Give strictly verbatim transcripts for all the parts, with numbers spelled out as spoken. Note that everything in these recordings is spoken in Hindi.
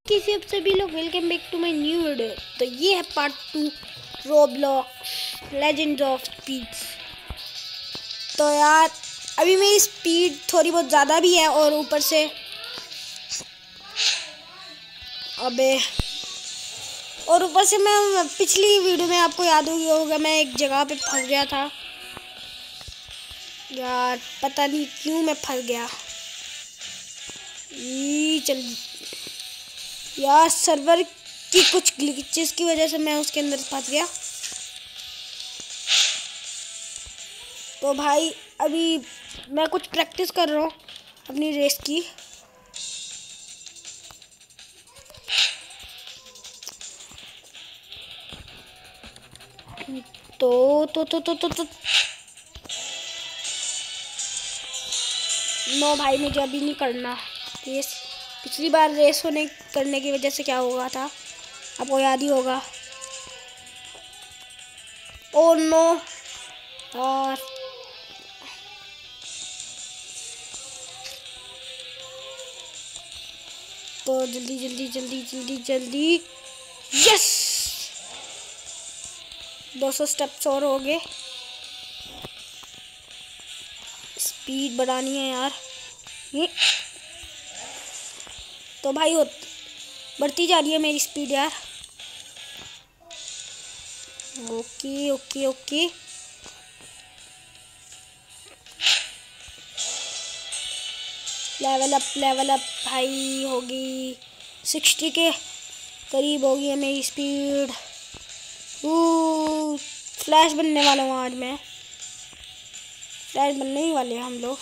कैसे आप सभी लोग, welcome back to my new video. तो ये है part two Roblox Legends of Speeds. तो यार अभी मेरी स्पीड थोड़ी बहुत ज़्यादा भी है और ऊपर से अबे और ऊपर से मैं पिछली वीडियो में आपको याद होगी होगा मैं एक जगह पे फंस गया था यार, पता नहीं क्यों मैं फंस गया। ये चल यार सर्वर की कुछ ग्लिचेस की वजह से मैं उसके अंदर फंस गया। तो भाई अभी मैं कुछ प्रैक्टिस कर रहा हूँ अपनी रेस की। तो तो तो तो तो, तो। नो भाई मुझे अभी नहीं करना रेस। पिछली बार रेस होने करने की वजह से क्या हुआ था आपको याद ही होगा। ओ नो और तो जल्दी जल्दी जल्दी जल्दी जल्दी यस दो सौ स्टेप्स और हो गए। स्पीड बढ़ानी है यार। ये तो भाई हो बढ़ती जा रही है मेरी स्पीड यार। Okay okay okay level up level up भाई होगी सिक्सटी के करीब होगी है मेरी स्पीड। फ्लैश बनने वाला हूँ आज मैं। फ्लैश बनने ही वाले हैं हम लोग।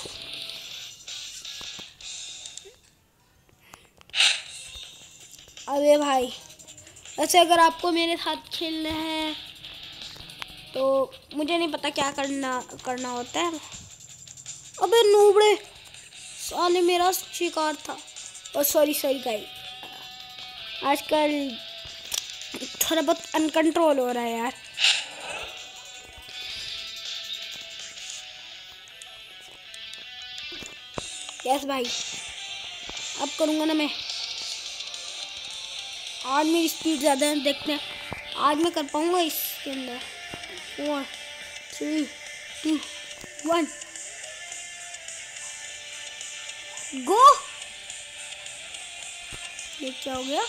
अरे भाई वैसे अगर आपको मेरे साथ खेलना है तो मुझे नहीं पता क्या करना करना होता है। अबे नूबड़े साले मेरा शिकार था। और सॉरी सॉरी गाइस, आजकल थोड़ा बहुत अनकंट्रोल हो रहा है यार। यस भाई अब करूँगा ना मैं। आज मेरी स्पीड ज़्यादा है, देखते हैं आज मैं कर पाऊँगा इसके अंदर। Four three two one go. ये क्या हो गया?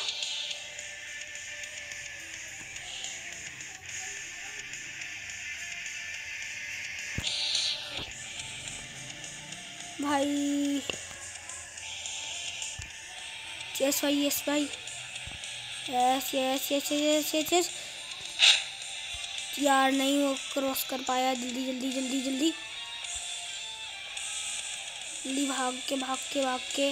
भाई यस भाई यस भाई yes yes yes yes yes yes यार नहीं वो क्रॉस कर पाया। जल्दी जल्दी जल्दी जल्दी जल्दी भाग के भाग के भाग के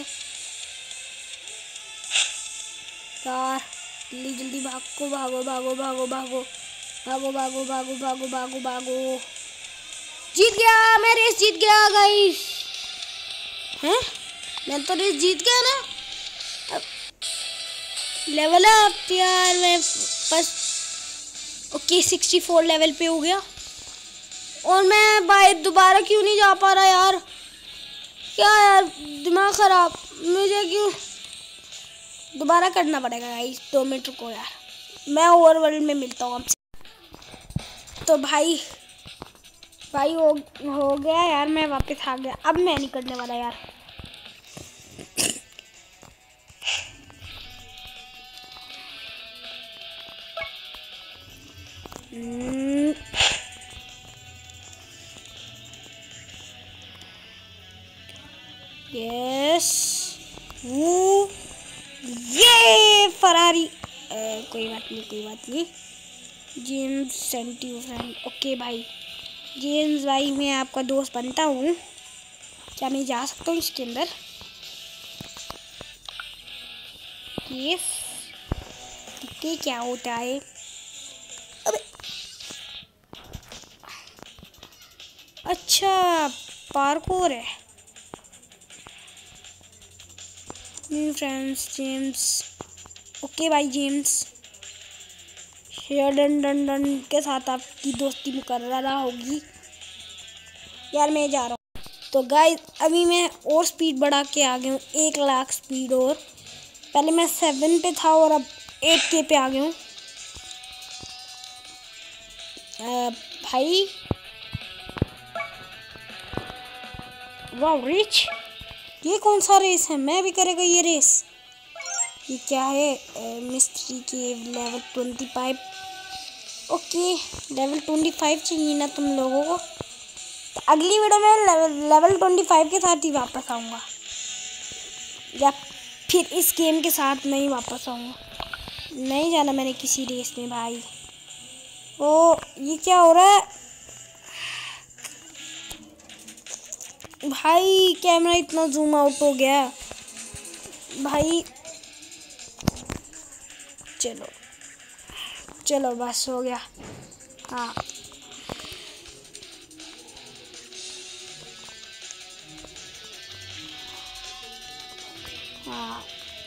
यार जल्दी जल्दी भागो भागो भागो भागो भागो भागो भागो भागो भागो भागो भागो। जीत गया मैं, रेस जीत गया गाइस। हैं मैं तो रेस जीत गया ना। अब लेवल अप यार मैं बस ओके सिक्सटी फोर लेवल पे हो गया। और मैं भाई दोबारा क्यों नहीं जा पा रहा यार? क्या यार दिमाग खराब, मुझे क्यों दोबारा करना पड़ेगा गाइस। दो मिनट रुको यार, मैं ओवरवर्ल्ड में मिलता हूँ आपसे। तो भाई भाई हो हो गया यार, मैं वापस आ गया। अब मैं नहीं करने वाला यार। यस वो ये फरारी कोई बात नहीं कोई बात नहीं। जेम्स सेंटी फ्रेंड ओके भाई। जेम्स भाई मैं आपका दोस्त बनता हूँ। क्या मैं जा सकता हूँ इसके अंदर? यस देखते क्या होता है। अबे अच्छा पार्कोर है। न्यू फ्रेंड्स जेम्स ओके भाई। जेम्स शेरडन डन डन के साथ आपकी दोस्ती मुकर्ररा होगी यार। मैं जा रहा हूँ। तो गाइस अभी मैं और स्पीड बढ़ा के आ गया हूँ, एक लाख स्पीड और। पहले मैं सेवन पे था और अब एट के पे आ गया हूँ। भाई वाह रिच, ये कौन सा रेस है? मैं भी करेगा ये रेस। ये क्या है? मिस्ट्री के level twenty five. Okay level twenty five चाहिए ना तुम लोगों को। तो अगली वीडियो में लेवल लेवल ट्वेंटी फाइव के साथ ही वापस आऊँगा, या फिर इस गेम के साथ मैं ही वापस आऊँगा। नहीं जाना मैंने किसी रेस में भाई। ओ ये क्या हो रहा है भाई? कैमरा इतना जूम आउट हो गया भाई। चलो चलो बस हो गया। हाँ हाँ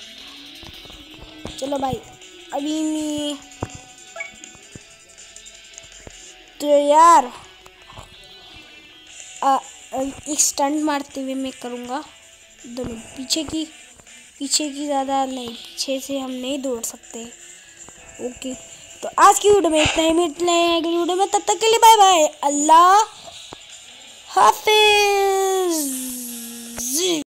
चलो भाई। अभी मैं तो यार आ, एक स्टंट मारते हुए मैं करूँगा। दोनों पीछे की पीछे की ज़्यादा नहीं, पीछे से हम नहीं दौड़ सकते। ओके तो आज की वीडियो में इतना ही, मिलते हैं अगली वीडियो में। तब तक के लिए बाय बाय, अल्लाह हाफिज।